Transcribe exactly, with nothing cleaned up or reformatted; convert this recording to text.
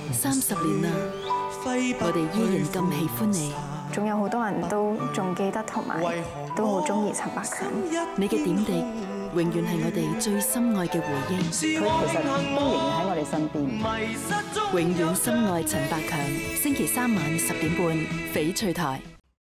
三十年啦，我哋依然咁喜歡你。 仲有好多人都仲記得同埋都好中意陳百強。 你嘅點滴永遠係我哋最深愛嘅回憶。 佢其實都仍然喺我哋身邊。 永遠深愛陳百強，星期三晚十點半，翡翠台。